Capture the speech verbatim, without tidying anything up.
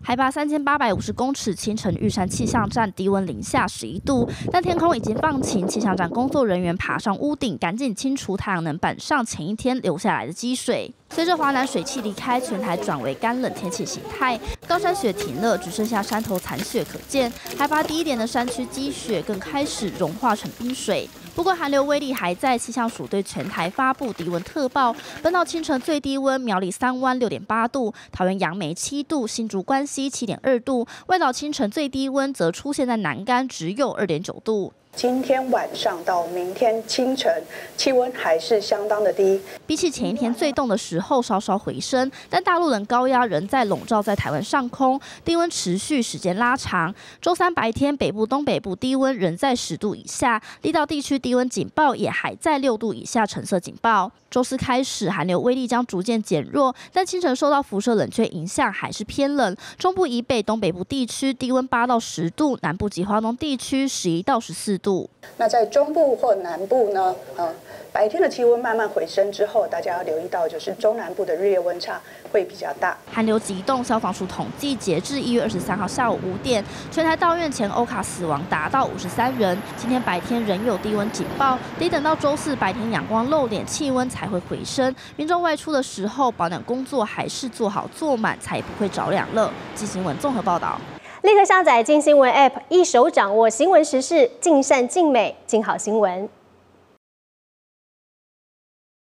海拔三千八百五十公尺，清晨玉山气象站低温零下十一度，但天空已经放晴。气象站工作人员爬上屋顶，赶紧清除太阳能板上前一天留下来的积水。随着华南水汽离开，全台转为干冷天气形态，高山雪停了，只剩下山头残雪可见。海拔低一点的山区积雪更开始融化成冰水。不过寒流威力还在，气象署对全台发布低温特报。本岛清晨最低温，苗栗三湾六点八度，桃园杨梅七度，新竹关西七点二度。外岛清晨最低温则出现在南竿，只有二点九度。 今天晚上到明天清晨，气温还是相当的低， 比起前一天最冻的时候稍稍回升，但大陆冷高压仍在笼罩在台湾上空，低温持续时间拉长。周三白天，北部、东北部低温仍在十度以下，离岛地区低温警报也还在六度以下，橙色警报。周四开始，寒流威力将逐渐减弱，但清晨受到辐射冷却影响，还是偏冷。中部以北、东北部地区低温八到十度，南部及华东地区十一到十四度。 那在中部或南部呢？呃，白天的气温慢慢回升之后，大家要留意到，就是中南部的日夜温差会比较大。 寒流急冻，消防署统计，截至一月二十三号下午五点，全台到院前欧卡死亡达到五十三人。今天白天仍有低温警报，得等到周四白天阳光露脸，气温才会回升。民众外出的时候，保暖工作还是做好做满，才不会着凉了。记新闻综合报道。 立刻下载镜新闻 App， 一手掌握新闻时事，尽善尽美，尽好新闻。